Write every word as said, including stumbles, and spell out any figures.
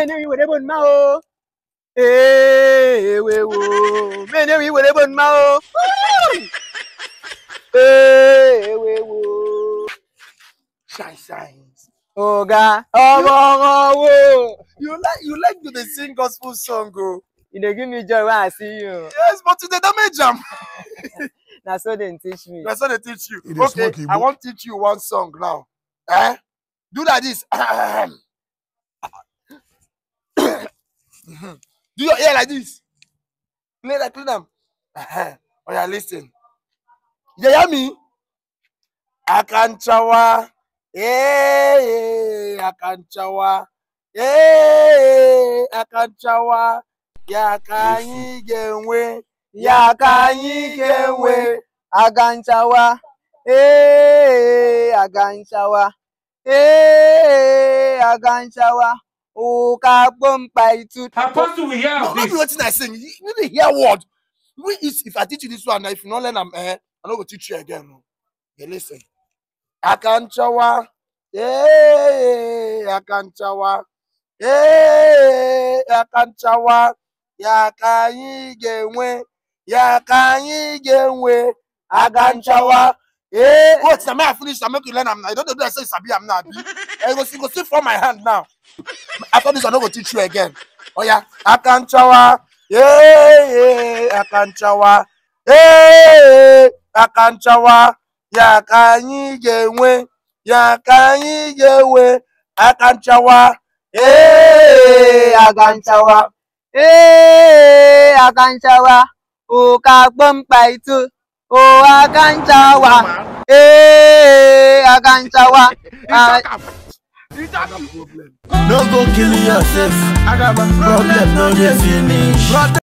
many we were able now. Hey, we wo. Many we were able now. Hey, we wo. Shine, shines. Oh God. Oh, oh, oh. You like you like to sing gospel song, go. You dey give me joy when I see you. Yes, but today damage jam. That's what they teach me. That's what they teach you. It Okay, smoky, I want to teach you one song now. Eh? Do like this. Do your ear like this. Play like play them. Oh yeah, listen. You hear me? Akachawa. Hey, Akachawa. Hey, Akachawa. Ya kanyi genwe. Ya kanyi genwe. Akachawa. Hey, Akachawa. Hey, Akachawa. Oh, kabum paitu. Apostle, we hear No, this. not be what I sing. You need to hear word. If I teach you this one, if you not learn, I'm eh, I don't go teach you again. Okay, listen. Akachawa. Hey, Akachawa. Hey, Akachawa. Ya kanyi genwe. Ya kanyi genwe. Akachawa. Hey, what's the man? I finish. I make you learn. I'm not. I don't know. I say Sabi. I'm not. I go see. Go see from my hand now. After this, I don't go teach you again. Oh yeah, Akachawa. Yeah, yeah, Akachawa. Yeah, Akachawa. Ya kanyi genwe. Ya kanyi genwe. Akachawa. Yeah, Akachawa. Hey, Akachawa. Oh, kabum paitu. Oh, Akachawa. Hey, Akachawa. No go kill yourself. I got my problem, no dey finish.